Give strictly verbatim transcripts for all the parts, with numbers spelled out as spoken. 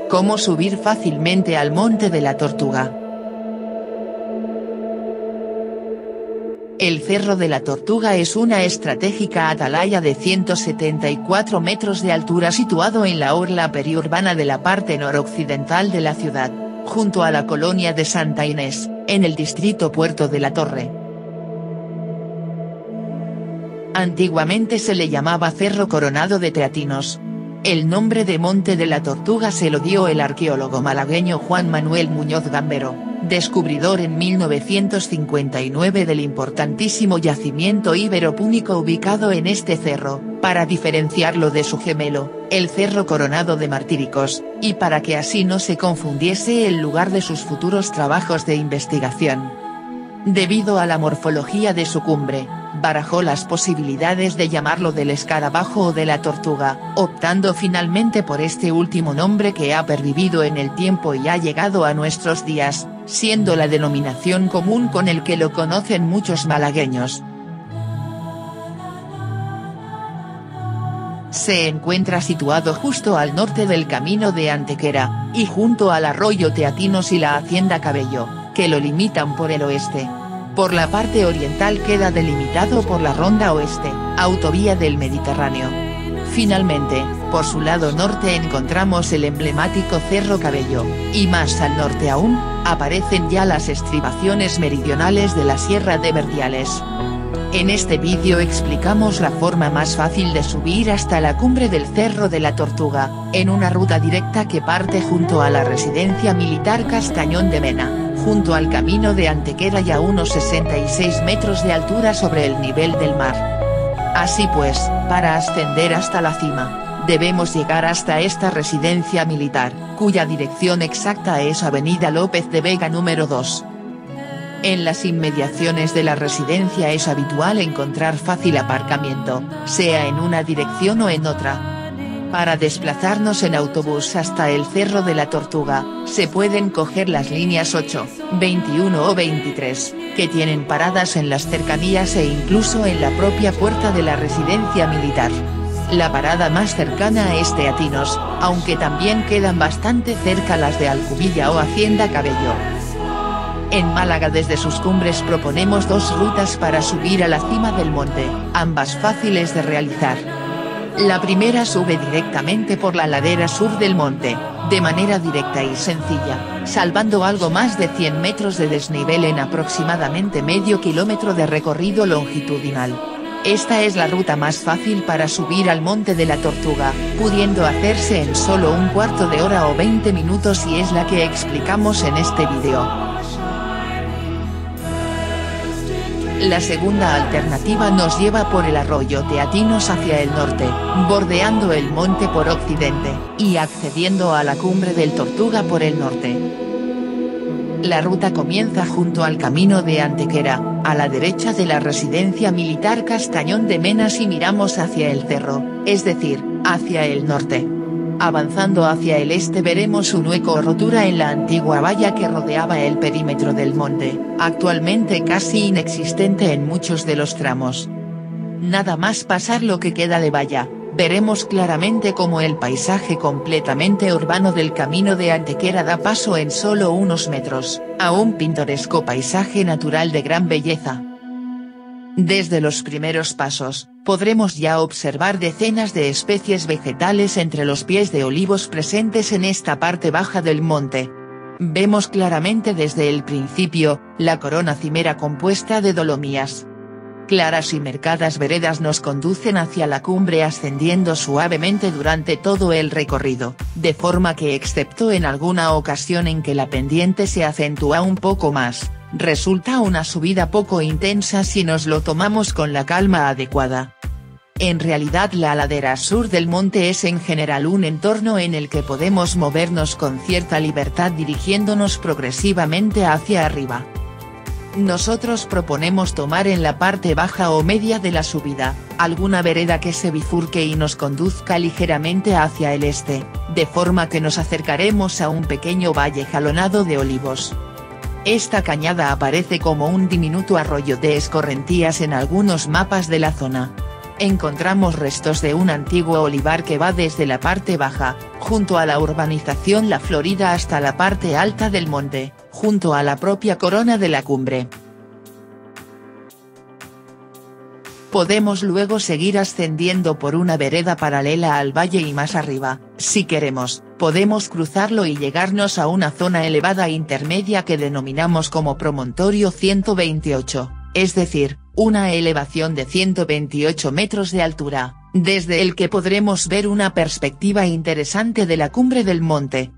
Cómo subir fácilmente al Monte de la Tortuga. El Cerro de la Tortuga es una estratégica atalaya de ciento setenta y cuatro metros de altura situado en la orla periurbana de la parte noroccidental de la ciudad, junto a la colonia de Santa Inés, en el distrito Puerto de la Torre. Antiguamente se le llamaba Cerro Coronado de Teatinos. El nombre de Monte de la Tortuga se lo dio el arqueólogo malagueño Juan Manuel Muñoz Gambero, descubridor en mil novecientos cincuenta y nueve del importantísimo yacimiento ibero-púnico ubicado en este cerro, para diferenciarlo de su gemelo, el Cerro Coronado de Martíricos, y para que así no se confundiese el lugar de sus futuros trabajos de investigación. Debido a la morfología de su cumbre, barajó las posibilidades de llamarlo del escarabajo o de la tortuga, optando finalmente por este último nombre que ha pervivido en el tiempo y ha llegado a nuestros días, siendo la denominación común con el que lo conocen muchos malagueños. Se encuentra situado justo al norte del Camino de Antequera, y junto al arroyo Teatinos y la hacienda Cabello, que lo limitan por el oeste. Por la parte oriental queda delimitado por la Ronda Oeste, autovía del Mediterráneo. Finalmente, por su lado norte encontramos el emblemático Cerro Cabello, y más al norte aún, aparecen ya las estribaciones meridionales de la Sierra de Verdiales. En este vídeo explicamos la forma más fácil de subir hasta la cumbre del Cerro de la Tortuga, en una ruta directa que parte junto a la residencia militar Castañón de Mena, junto al Camino de Antequera y a unos sesenta y seis metros de altura sobre el nivel del mar. Así pues, para ascender hasta la cima, debemos llegar hasta esta residencia militar, cuya dirección exacta es Avenida López de Vega número dos. En las inmediaciones de la residencia es habitual encontrar fácil aparcamiento, sea en una dirección o en otra. Para desplazarnos en autobús hasta el Cerro de la Tortuga, se pueden coger las líneas ocho, veintiuno o veintitrés, que tienen paradas en las cercanías e incluso en la propia puerta de la residencia militar. La parada más cercana es Teatinos, aunque también quedan bastante cerca las de Alcubilla o Hacienda Cabello. En Málaga desde sus cumbres proponemos dos rutas para subir a la cima del monte, ambas fáciles de realizar. La primera sube directamente por la ladera sur del monte, de manera directa y sencilla, salvando algo más de cien metros de desnivel en aproximadamente medio kilómetro de recorrido longitudinal. Esta es la ruta más fácil para subir al Monte de la Tortuga, pudiendo hacerse en solo un cuarto de hora o veinte minutos y es la que explicamos en este vídeo. La segunda alternativa nos lleva por el arroyo Teatinos hacia el norte, bordeando el monte por occidente, y accediendo a la cumbre del Tortuga por el norte. La ruta comienza junto al Camino de Antequera, a la derecha de la residencia militar Castañón de Mena si miramos hacia el cerro, es decir, hacia el norte. Avanzando hacia el este veremos un hueco o rotura en la antigua valla que rodeaba el perímetro del monte, actualmente casi inexistente en muchos de los tramos. Nada más pasar lo que queda de valla, veremos claramente cómo el paisaje completamente urbano del Camino de Antequera da paso en solo unos metros, a un pintoresco paisaje natural de gran belleza. Desde los primeros pasos, podremos ya observar decenas de especies vegetales entre los pies de olivos presentes en esta parte baja del monte. Vemos claramente desde el principio, la corona cimera compuesta de dolomías. Claras y mercadas veredas nos conducen hacia la cumbre ascendiendo suavemente durante todo el recorrido, de forma que excepto en alguna ocasión en que la pendiente se acentúa un poco más, resulta una subida poco intensa si nos lo tomamos con la calma adecuada. En realidad la ladera sur del monte es en general un entorno en el que podemos movernos con cierta libertad dirigiéndonos progresivamente hacia arriba. Nosotros proponemos tomar en la parte baja o media de la subida, alguna vereda que se bifurque y nos conduzca ligeramente hacia el este, de forma que nos acercaremos a un pequeño valle jalonado de olivos. Esta cañada aparece como un diminuto arroyo de escorrentías en algunos mapas de la zona. encontramos restos de un antiguo olivar que va desde la parte baja, junto a la urbanización La Florida hasta la parte alta del monte, junto a la propia corona de la cumbre. Podemos luego seguir ascendiendo por una vereda paralela al valle y más arriba, si queremos, podemos cruzarlo y llegarnos a una zona elevada intermedia que denominamos como promontorio ciento veintiocho, es decir, una elevación de ciento veintiocho metros de altura, desde el que podremos ver una perspectiva interesante de la cumbre del monte.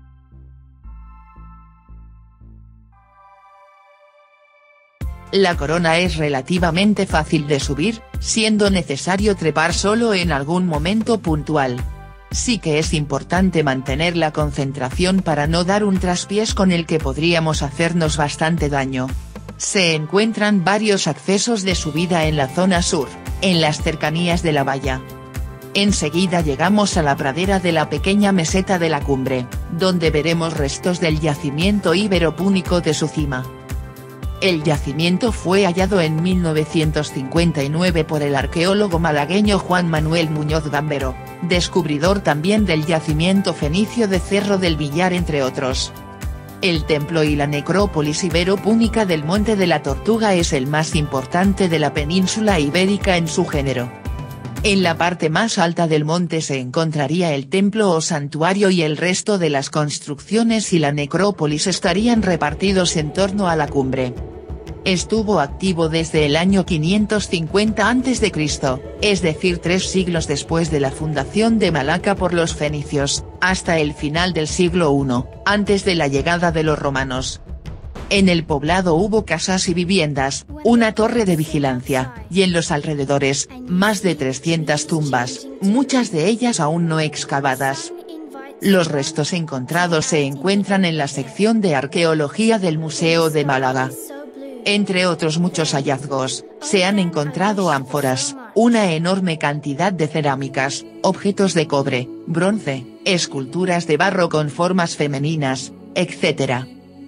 La corona es relativamente fácil de subir, siendo necesario trepar solo en algún momento puntual. Sí que es importante mantener la concentración para no dar un traspiés con el que podríamos hacernos bastante daño. Se encuentran varios accesos de subida en la zona sur, en las cercanías de la valla. Enseguida llegamos a la pradera de la pequeña meseta de la cumbre, donde veremos restos del yacimiento ibero-púnico de su cima. El yacimiento fue hallado en mil novecientos cincuenta y nueve por el arqueólogo malagueño Juan Manuel Muñoz Gambero, descubridor también del yacimiento fenicio de Cerro del Villar entre otros. El templo y la necrópolis ibero-púnica del Monte de la Tortuga es el más importante de la península ibérica en su género. En la parte más alta del monte se encontraría el templo o santuario y el resto de las construcciones y la necrópolis estarían repartidos en torno a la cumbre. Estuvo activo desde el año quinientos cincuenta antes de Cristo, es decir tres siglos después de la fundación de Malaca por los fenicios, hasta el final del siglo primero, antes de la llegada de los romanos. En el poblado hubo casas y viviendas, una torre de vigilancia, y en los alrededores, más de trescientas tumbas, muchas de ellas aún no excavadas. Los restos encontrados se encuentran en la sección de arqueología del Museo de Málaga. Entre otros muchos hallazgos, se han encontrado ánforas, una enorme cantidad de cerámicas, objetos de cobre, bronce, esculturas de barro con formas femeninas, etcétera.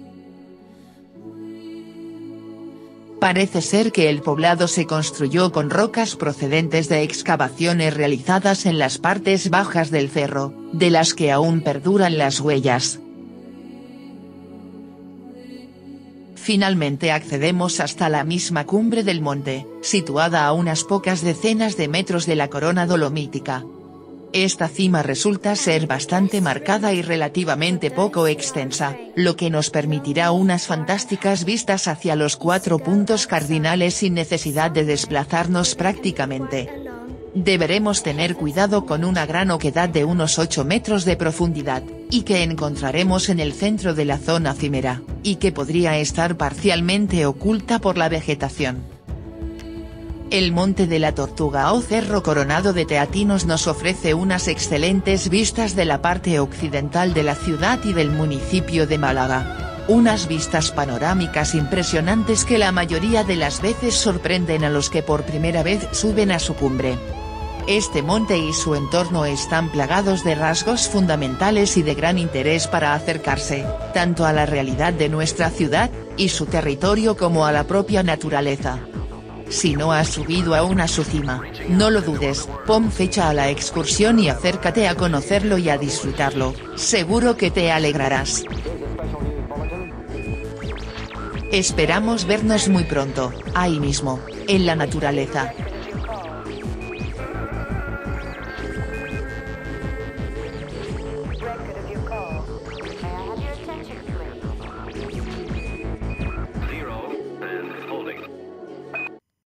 Parece ser que el poblado se construyó con rocas procedentes de excavaciones realizadas en las partes bajas del cerro, de las que aún perduran las huellas. Finalmente accedemos hasta la misma cumbre del monte, situada a unas pocas decenas de metros de la corona dolomítica. Esta cima resulta ser bastante marcada y relativamente poco extensa, lo que nos permitirá unas fantásticas vistas hacia los cuatro puntos cardinales sin necesidad de desplazarnos prácticamente. Deberemos tener cuidado con una gran oquedad de unos ocho metros de profundidad, y que encontraremos en el centro de la zona cimera, y que podría estar parcialmente oculta por la vegetación. El Monte de la Tortuga o Cerro Coronado de Teatinos nos ofrece unas excelentes vistas de la parte occidental de la ciudad y del municipio de Málaga. Unas vistas panorámicas impresionantes que la mayoría de las veces sorprenden a los que por primera vez suben a su cumbre. Este monte y su entorno están plagados de rasgos fundamentales y de gran interés para acercarse, tanto a la realidad de nuestra ciudad, y su territorio como a la propia naturaleza. Si no has subido aún a su cima, no lo dudes, pon fecha a la excursión y acércate a conocerlo y a disfrutarlo, seguro que te alegrarás. Esperamos vernos muy pronto, ahí mismo, en la naturaleza.